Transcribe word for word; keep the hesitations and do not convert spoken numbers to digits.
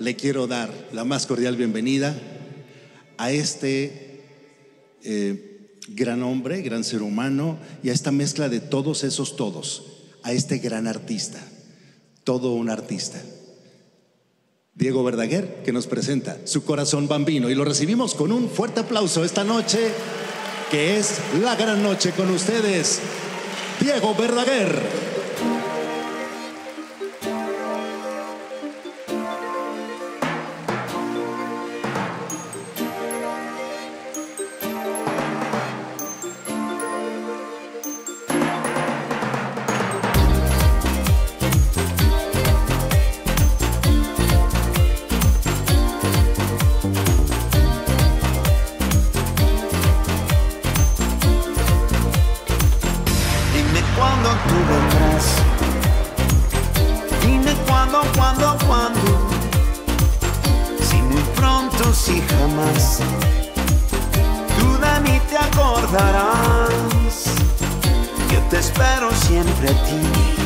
le quiero dar la más cordial bienvenida a este eh, gran hombre, gran ser humano, y a esta mezcla de todos esos todos, a este gran artista, todo un artista, Diego Verdaguer, que nos presenta Su Corazón Bambino, y lo recibimos con un fuerte aplauso esta noche, que es la gran noche con ustedes, Diego Verdaguer. Cuando tú vendrás, dime cuándo, cuándo, cuándo, si muy pronto, si jamás, tú de mí te acordarás. Yo te espero siempre a ti.